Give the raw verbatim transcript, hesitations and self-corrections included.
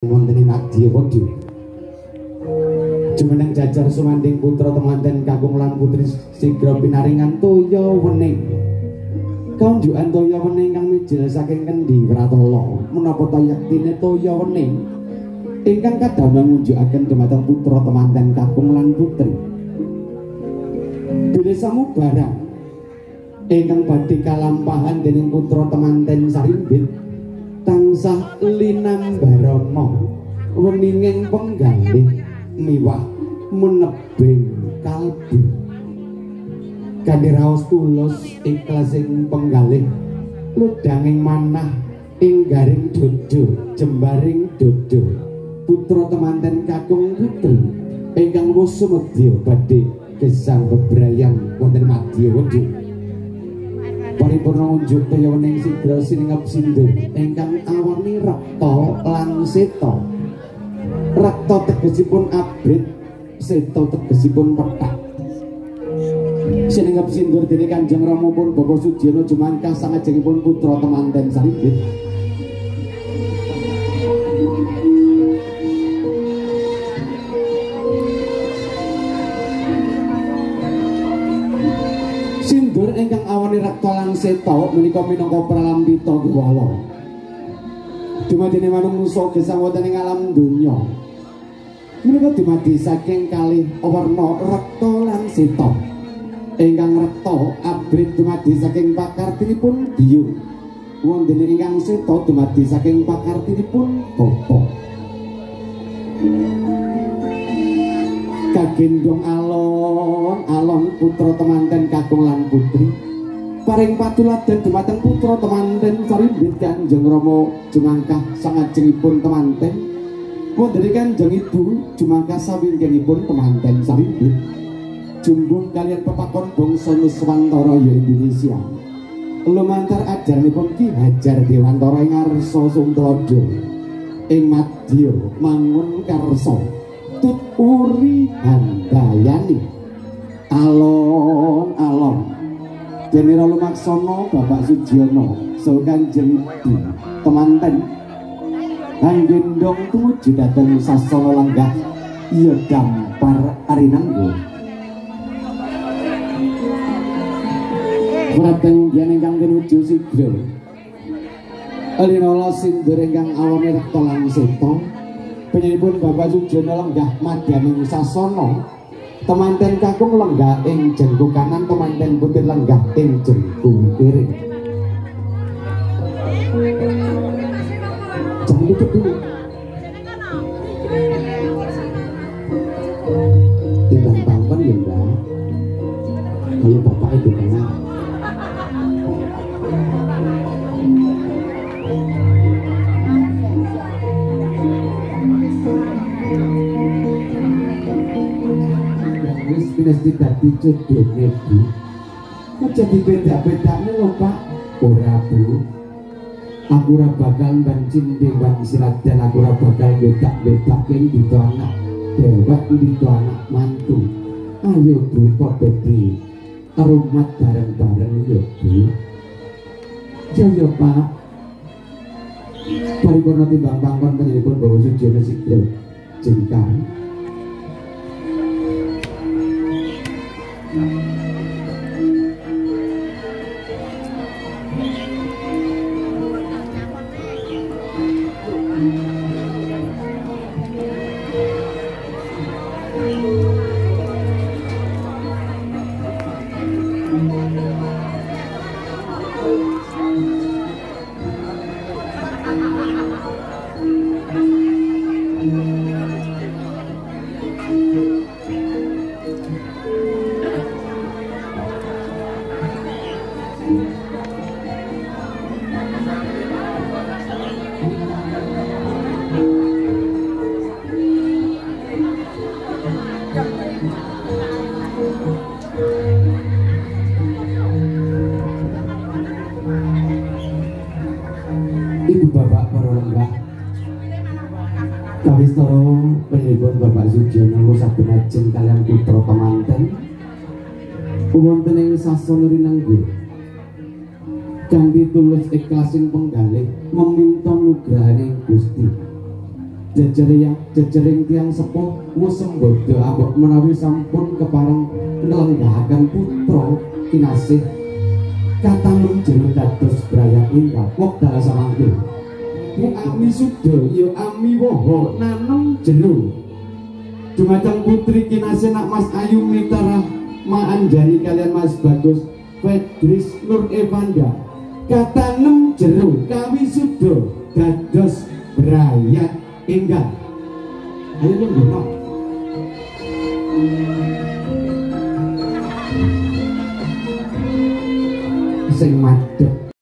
wonten ing Madya Wada. Jumeneng jajar sumanding putra temanten kakung lan putri sigra pinaringan toya wening. Kaunjukan toya wening kang mijil saking kendi Pratala menapa ta yektine toya wening ingkang kadamel ngunjukaken dumateng putra temanten kakung lan putri. Bilih samubarang ingkang badhe kalampahan dening putra temanten Sarimbit tansah linambarana weninging penggalih miwah menebing kalbu kanthi raos tulus ikhlasing penggalih ludanging manah ing garing dodo jembaring dodo putra temanten kakung putri ingkang wus sumedya badhe gesang bebrayan wonten Madya Wada. Paripurna unjuk kaya wening sigra siningep sindur ingkang awarni rekta lan seta. Rekta tegesipun abrit, seta tegesipun pethak. Siningep sindur dening Kanjeng Rama pun Bapak Sujana Jumangkah sangajengipun putra temanten Sarimbit. Sindur ingkang awani rekta lan seta menika minangka pralambita kuwala. Dumadine manungsa gesang wonten ing alam donya. Menika dumadi saking kalih warna rekta lan seta. Ingkang rekta abrit dumadi saking pakartinipun biyu. Wonten ingkang seta dumadi saking pakartinipun bapa. Kagendong alon alon putra temanten kakung lan putri paring patuladan dumateng putra temanten Sarimbit Kanjeng Rama Jumangkah sangajengipun temanten wonten Kanjeng Ibu Jumangkah sawingkingipun temanten Sarimbit jumbung kalian pepakon bangsa Nuswantara ya Indonesia lumantar ajaranipun Ki Hajar Dewantara ing ngarsa Suntlada ing Madya mangun karsa tut uri handayani alon-alon Jenera lumaksana Bapak Sujana saha Kanjeng Ibu temanten anggendong tumuju dhateng sasana lenggah ya dampar arinangga Prateng yen ingkang tinuju sigra alinola sindur ingkang awane rekta lan seta penyipun Bapak Sujana lenggah madyaning sasana temanten kakung lenggah ing jengku kanan temanten putri lenggah ing jengku kiri. Jangan ditutup dulu. Timbang pangkon ya mbak. Ayo bapak itu kenal. Wis tidak dijodohne Bu. Kok jadi beda-bedane lho Pak? Ora Bu. Aku ora bakal mbancing dewan siradan, aku ora bakal bedak-bedake ndito anak dewek ndito anak mantu. Ayo Bu padha di rumah bareng-bareng ya Bu. Ya ya Pak. Paripurna timbang pangkon panjenenganipun Bapak Sujana Sigra jengkar. Ibu bapak para lenggah kawistara panjenengan Bapak Sujana kula saben ajeng kaliyan putra temanten wonten ing sasana rinenggo kanthi tulus ikhlasing penggalih meminta nugrahane Gusti jejering jejering tiang sepuh wusem bodho ambek menawi sampun kepareng nelenggahaken putra kinasih katanum jero dados brayat ingkang wekdal samangke ing ami suda ya ami woho nanem jero dumateng putri kinasih nak Mas Ayu Mitara Ma Anjani kalian Mas Bagus Fedris Nur Evanda katanem jero kawi suda dados brayat ingkang ayo nunggu sing madhep